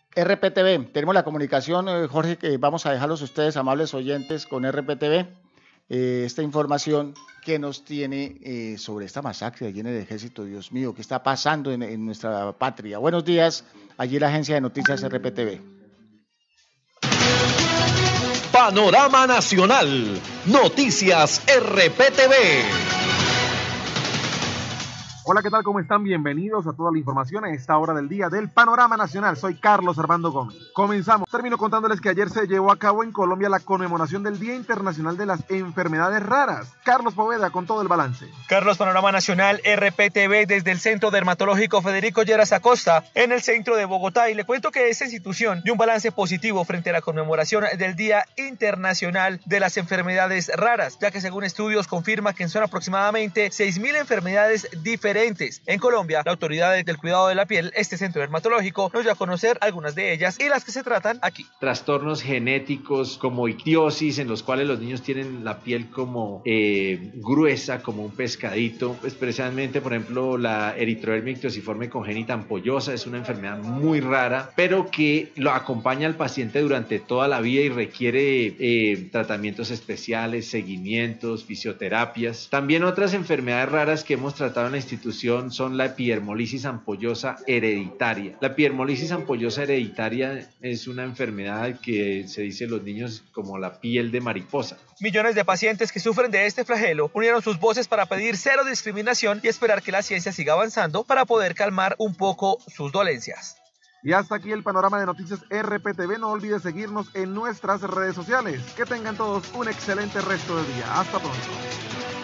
RPTV, tenemos la comunicación, Jorge, que vamos a dejarlos ustedes, amables oyentes, con RPTV, esta información que nos tiene sobre esta masacre allí en el ejército. Dios mío, ¿qué está pasando en nuestra patria? Buenos días, allí la agencia de noticias RPTV. Panorama Nacional, Noticias RPTV. Hola, ¿qué tal? ¿Cómo están? Bienvenidos a toda la información a esta hora del día del Panorama Nacional. Soy Carlos Armando Gómez. Comenzamos. Termino contándoles que ayer se llevó a cabo en Colombia la conmemoración del Día Internacional de las Enfermedades Raras. Carlos Poveda con todo el balance. Carlos, Panorama Nacional RPTV desde el Centro Dermatológico Federico Lleras Acosta en el centro de Bogotá, y le cuento que esta institución dio un balance positivo frente a la conmemoración del Día Internacional de las Enfermedades Raras, ya que según estudios confirma que son aproximadamente 6.000 enfermedades diferentes. En Colombia, la Autoridad del Cuidado de la Piel, este centro dermatológico, nos dio a conocer algunas de ellas y las que se tratan aquí. Trastornos genéticos como ictiosis, en los cuales los niños tienen la piel como gruesa, como un pescadito. Especialmente, por ejemplo, la eritrodermia ictiosiforme congénita ampollosa es una enfermedad muy rara, pero que lo acompaña al paciente durante toda la vida y requiere tratamientos especiales, seguimientos, fisioterapias. También otras enfermedades raras que hemos tratado en la institución son la epidermolisis ampollosa hereditaria. La epidermolisis ampollosa hereditaria es una enfermedad que se dice en los niños como la piel de mariposa. Millones de pacientes que sufren de este flagelo unieron sus voces para pedir cero discriminación y esperar que la ciencia siga avanzando para poder calmar un poco sus dolencias. Y hasta aquí el panorama de noticias RPTV. No olvides seguirnos en nuestras redes sociales. Que tengan todos un excelente resto de día. Hasta pronto.